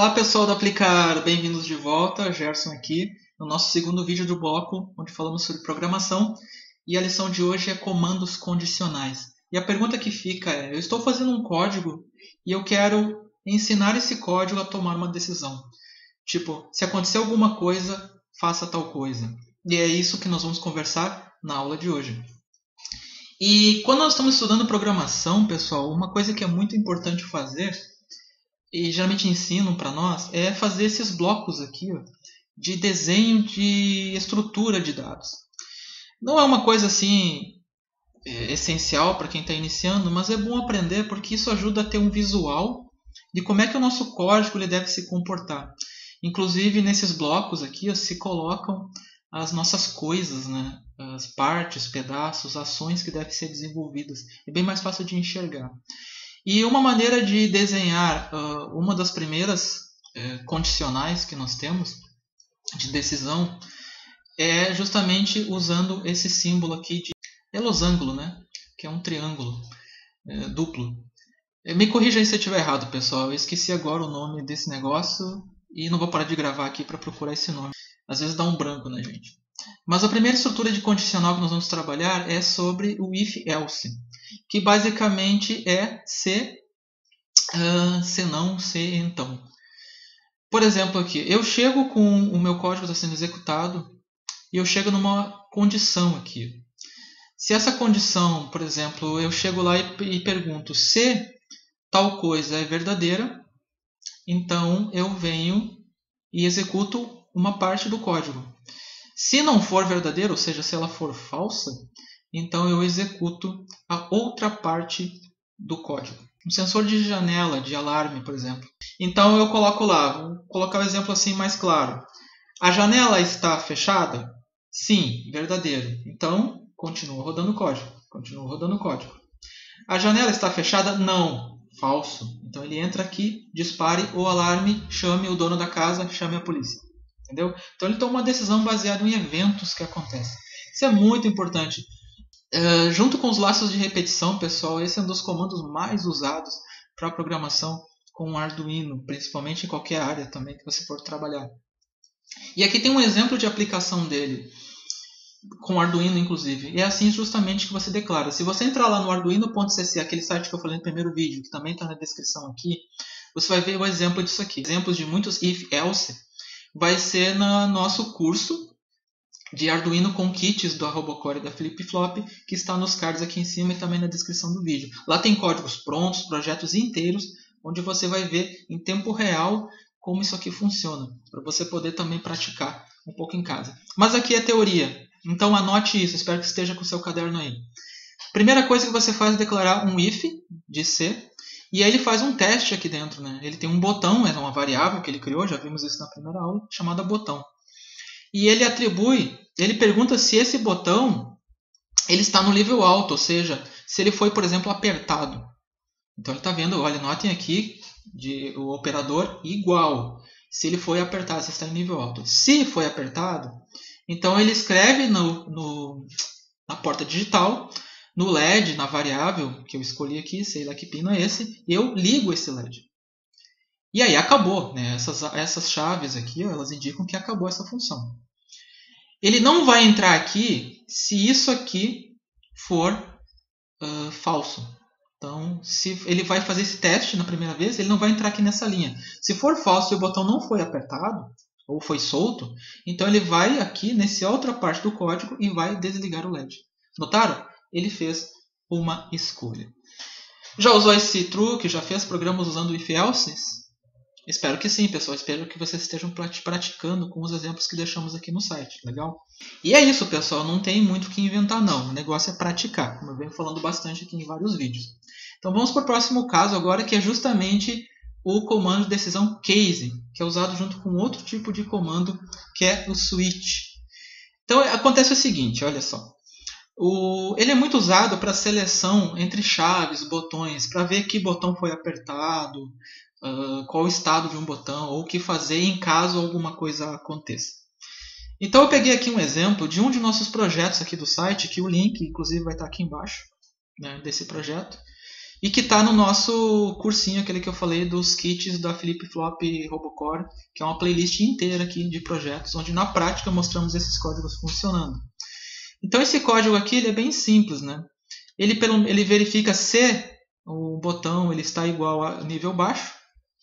Olá pessoal do Aplicar, bem-vindos de volta, Gerson aqui, no nosso segundo vídeo do bloco, onde falamos sobre programação, e a lição de hoje é comandos condicionais. E a pergunta que fica é, eu estou fazendo um código e eu quero ensinar esse código a tomar uma decisão. Tipo, se acontecer alguma coisa, faça tal coisa. E é isso que nós vamos conversar na aula de hoje. E quando nós estamos estudando programação, pessoal, uma coisa que é muito importante fazer e geralmente ensinam para nós, é fazer esses blocos aqui, ó, de desenho de estrutura de dados. Não é uma coisa assim essencial para quem está iniciando, mas é bom aprender porque isso ajuda a ter um visual de como é que o nosso código ele deve se comportar. Inclusive nesses blocos aqui ó, se colocam as nossas coisas, né? As partes, pedaços, ações que devem ser desenvolvidas. É bem mais fácil de enxergar. E uma maneira de desenhar uma das primeiras condicionais que nós temos de decisão é justamente usando esse símbolo aqui de losango, né? Que é um triângulo duplo. Me corrija aí se eu estiver errado, pessoal. Eu esqueci agora o nome desse negócio e não vou parar de gravar aqui para procurar esse nome. Às vezes dá um branco na gente. Mas a primeira estrutura de condicional que nós vamos trabalhar é sobre o if-else, que basicamente é se não, se então. Por exemplo, aqui, eu chego com o meu código está sendo executado e eu chego numa condição aqui. Se essa condição, por exemplo, eu chego lá e pergunto se tal coisa é verdadeira, então eu venho e executo uma parte do código. Se não for verdadeiro, ou seja, se ela for falsa, então eu executo a outra parte do código. Um sensor de janela, de alarme, por exemplo. Então eu coloco lá, vou colocar o exemplo assim mais claro. A janela está fechada? Sim, verdadeiro. Então, continua rodando o código. Continua rodando o código. A janela está fechada? Não, falso. Então ele entra aqui, dispare o alarme, chame o dono da casa, chame a polícia. Entendeu? Então ele toma uma decisão baseada em eventos que acontecem. Isso é muito importante. Junto com os laços de repetição, pessoal, esse é um dos comandos mais usados para programação com Arduino, principalmente em qualquer área também que você for trabalhar. E aqui tem um exemplo de aplicação dele, com Arduino inclusive. E é assim justamente que você declara. Se você entrar lá no arduino.cc, aquele site que eu falei no primeiro vídeo, que também está na descrição aqui, você vai ver o exemplo disso aqui. Exemplos de muitos if-else vai ser no nosso curso de Arduino com kits da Robocore e da Flip-Flop, que está nos cards aqui em cima e também na descrição do vídeo. Lá tem códigos prontos, projetos inteiros, onde você vai ver em tempo real como isso aqui funciona, para você poder também praticar um pouco em casa. Mas aqui é teoria, então anote isso, espero que esteja com o seu caderno aí. Primeira coisa que você faz é declarar um if de C, e aí ele faz um teste aqui dentro, né? Ele tem um botão, é uma variável que ele criou, já vimos isso na primeira aula, chamada botão. E ele atribui, ele pergunta se esse botão ele está no nível alto, ou seja, se ele foi, por exemplo, apertado. Então ele está vendo, olha, notem aqui o operador igual. Se ele foi apertado, se está em nível alto. Se foi apertado, então ele escreve na porta digital, no LED, na variável que eu escolhi aqui, sei lá que pino é esse, eu ligo esse LED. E aí acabou, né? Essas chaves aqui, ó, elas indicam que acabou essa função. Ele não vai entrar aqui se isso aqui for falso. Então, se ele vai fazer esse teste na primeira vez, ele não vai entrar aqui nessa linha. Se for falso e o botão não foi apertado, ou foi solto, então ele vai aqui nessa outra parte do código e vai desligar o LED. Notaram? Ele fez uma escolha. Já usou esse truque? Já fez programas usando if-else? Espero que sim, pessoal. Espero que vocês estejam praticando com os exemplos que deixamos aqui no site. Legal? E é isso, pessoal. Não tem muito o que inventar, não. O negócio é praticar, como eu venho falando bastante aqui em vários vídeos. Então vamos para o próximo caso agora, que é justamente o comando de decisão case, que é usado junto com outro tipo de comando, que é o switch. Então acontece o seguinte, olha só. Ele é muito usado para seleção entre chaves, botões, para ver que botão foi apertado, qual o estado de um botão, ou o que fazer em caso alguma coisa aconteça. Então eu peguei aqui um exemplo de um de nossos projetos aqui do site, que o link inclusive vai estar aqui embaixo, né, desse projeto, e que está no nosso cursinho, aquele que eu falei dos kits da Flip-Flop Robocore, que é uma playlist inteira aqui de projetos, onde na prática mostramos esses códigos funcionando. Então esse código aqui ele é bem simples, né? Ele verifica se o botão ele está igual a nível baixo,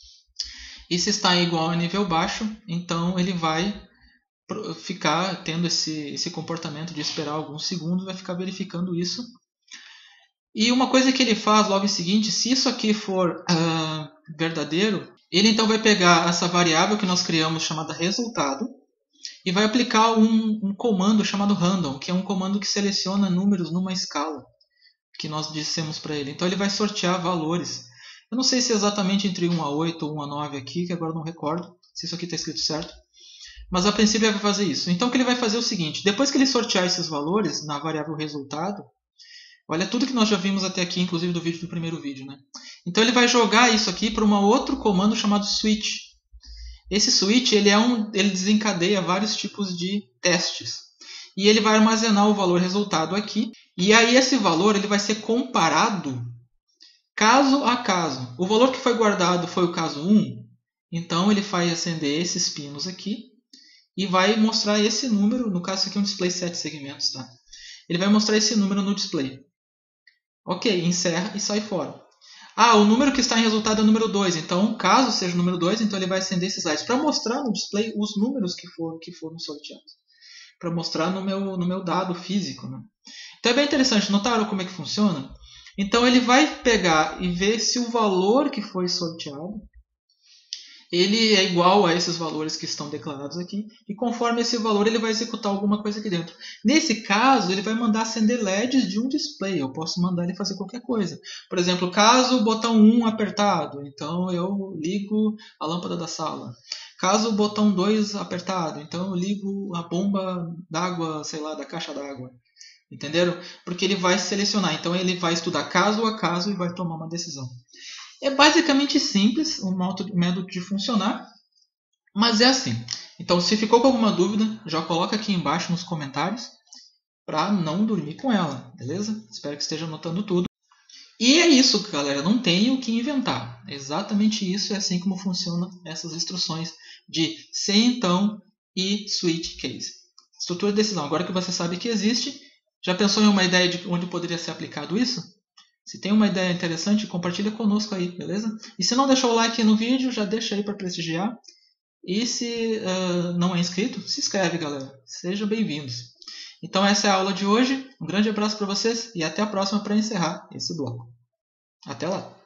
e se está igual a nível baixo, então ele vai ficar tendo esse comportamento de esperar alguns segundos, vai ficar verificando isso. E uma coisa que ele faz logo em seguinte, se isso aqui for verdadeiro, ele então vai pegar essa variável que nós criamos chamada resultado e vai aplicar um comando chamado random, que é um comando que seleciona números numa escala que nós dissemos para ele. Então ele vai sortear valores. Eu não sei se é exatamente entre 1 a 8 ou 1 a 9 aqui, que agora não recordo se isso aqui está escrito certo. Mas a princípio ele vai fazer isso. Então o que ele vai fazer é o seguinte, depois que ele sortear esses valores na variável resultado, olha tudo que nós já vimos até aqui, inclusive do vídeo do primeiro vídeo, né? Então ele vai jogar isso aqui para um outro comando chamado switch. Esse switch ele desencadeia vários tipos de testes. E ele vai armazenar o valor resultado aqui. E aí esse valor ele vai ser comparado caso a caso. O valor que foi guardado foi o caso 1. Então ele faz acender esses pinos aqui. E vai mostrar esse número. No caso, isso aqui é um display 7 segmentos. Tá? Ele vai mostrar esse número no display. Ok, encerra e sai fora. O número que está em resultado é o número 2. Então, caso seja o número 2, então ele vai acender esses lights para mostrar no display os números que foram sorteados. Para mostrar no meu dado físico. Né? Então é bem interessante. Notaram como é que funciona? Então ele vai pegar e ver se o valor que foi sorteado ele é igual a esses valores que estão declarados aqui, e conforme esse valor ele vai executar alguma coisa aqui dentro. Nesse caso, ele vai mandar acender LEDs de um display, eu posso mandar ele fazer qualquer coisa. Por exemplo, caso o botão 1 apertado, então eu ligo a lâmpada da sala. Caso o botão 2 apertado, então eu ligo a bomba d'água, sei lá, da caixa d'água. Entenderam? Porque ele vai selecionar, então ele vai estudar caso a caso e vai tomar uma decisão. É basicamente simples o método de funcionar, mas é assim. Então, se ficou com alguma dúvida, já coloca aqui embaixo nos comentários para não dormir com ela, beleza? Espero que esteja anotando tudo. E é isso, galera. Não tem o que inventar. É exatamente isso. É assim como funcionam essas instruções de se então e switch case. Estrutura de decisão. Agora que você sabe que existe, já pensou em uma ideia de onde poderia ser aplicado isso? Se tem uma ideia interessante, compartilha conosco aí, beleza? E se não deixou o like no vídeo, já deixa aí para prestigiar. E se não é inscrito, se inscreve, galera. Sejam bem-vindos. Então essa é a aula de hoje. Um grande abraço para vocês e até a próxima para encerrar esse bloco. Até lá!